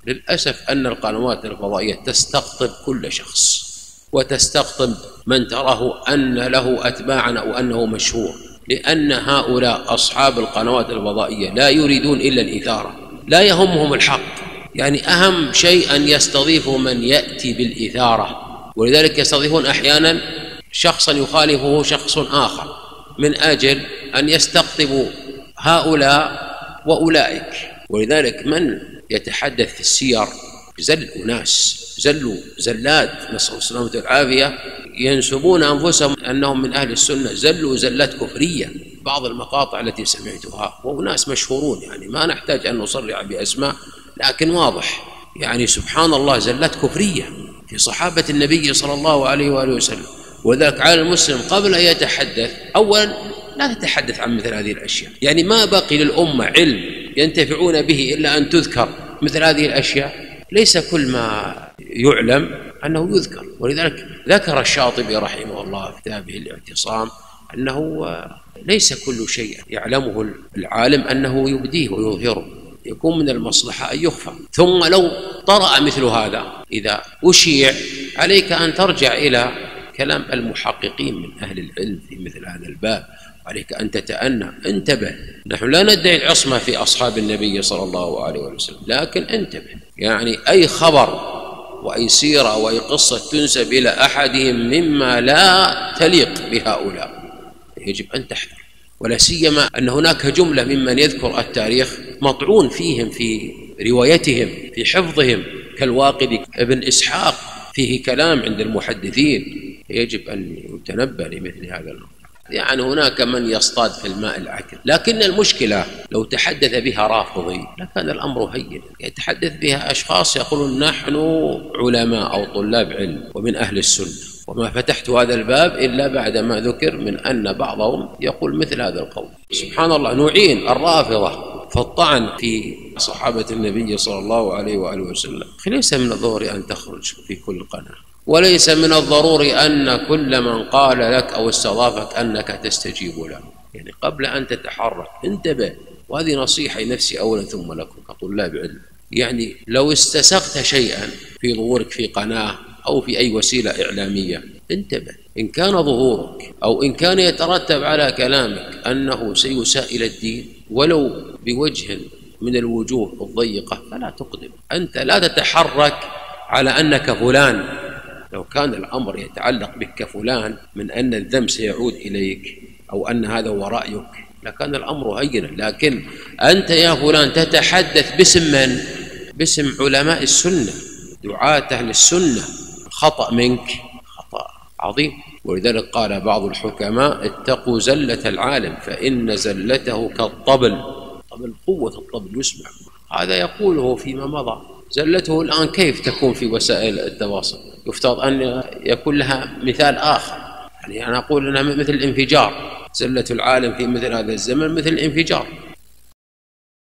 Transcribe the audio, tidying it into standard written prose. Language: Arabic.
للأسف أن القنوات الفضائية تستقطب كل شخص، وتستقطب من تراه أن له أتباعا أو أنه مشهور، لأن هؤلاء أصحاب القنوات الفضائية لا يريدون إلا الإثارة، لا يهمهم الحق. يعني أهم شيء أن يستضيفوا من يأتي بالإثارة، ولذلك يستضيفون أحيانا شخصا يخالفه شخص آخر من أجل أن يستقطبوا هؤلاء وأولئك. ولذلك من يتحدث في السير زل أناس، زلوا زلات، نسأل الله السلامة والعافية، ينسبون أنفسهم أنهم من أهل السنة، زلوا زلات كفرية. بعض المقاطع التي سمعتها وناس مشهورون، يعني ما نحتاج أن نصرح بأسماء، لكن واضح يعني سبحان الله زلات كفرية في صحابة النبي صلى الله عليه وآله وسلم. وذلك على المسلم قبل أن يتحدث أولا لا تتحدث عن مثل هذه الأشياء، يعني ما بقي للأمة علم ينتفعون به إلا أن تذكر مثل هذه الأشياء. ليس كل ما يعلم أنه يذكر. ولذلك ذكر الشاطبي رحمه الله في كتابه الاعتصام أنه ليس كل شيء يعلمه العالم أنه يبديه ويظهره، يكون من المصلحة أن يخفى. ثم لو طرأ مثل هذا إذا أشيع عليك أن ترجع إلى كلام المحققين من أهل العلم في مثل هذا الباب، عليك أن تتأنى. انتبه، نحن لا ندعي العصمة في أصحاب النبي صلى الله عليه وسلم، لكن انتبه، يعني أي خبر وأي سيرة وأي قصة تنسب إلى أحدهم مما لا تليق بهؤلاء يجب أن تحذر. ولا سيما أن هناك جملة ممن يذكر التاريخ مطعون فيهم في روايتهم في حفظهم، كالواقدي ابن إسحاق فيه كلام عند المحدثين، يجب أن يتنبه لمثل هذا الأمر. يعني هناك من يصطاد في الماء العكر، لكن المشكلة لو تحدث بها رافضي لكان الأمر هين. يتحدث بها أشخاص يقولون نحن علماء أو طلاب علم ومن أهل السنة، وما فتحت هذا الباب إلا بعدما ذكر من أن بعضهم يقول مثل هذا القول. سبحان الله، نعين الرافضة فالطعن في صحابة النبي صلى الله عليه وآله وسلم. ليس من الضروري أن تخرج في كل قناة، وليس من الضروري أن كل من قال لك أو استضافك أنك تستجيب له. يعني قبل أن تتحرك انتبه، وهذه نصيحة لنفسي أولا ثم لكم كطلاب علم. يعني لو استسقت شيئا في ظهورك في قناة أو في أي وسيلة إعلامية انتبه، إن كان ظهورك أو إن كان يترتب على كلامك أنه سيساء إلى الدين ولو بوجه من الوجوه الضيقة فلا تقدم. أنت لا تتحرك على أنك فلان. لو كان الأمر يتعلق بك كفلان من أن الذنب سيعود إليك أو أن هذا هو رأيك لكان الأمر هينا، لكن أنت يا فلان تتحدث باسم من؟ باسم علماء السنة، دعاة أهل السنة. خطأ منك خطأ عظيم. ولذلك قال بعض الحكماء اتقوا زلة العالم فإن زلته كالطبل. طبل، قوة الطبل يسمع، هذا يقوله فيما مضى. زلته الآن كيف تكون في وسائل التواصل؟ يفترض أن يكون لها مثال آخر. يعني أنا أقول أنها مثل الانفجار، زلة العالم في مثل هذا الزمن مثل الانفجار.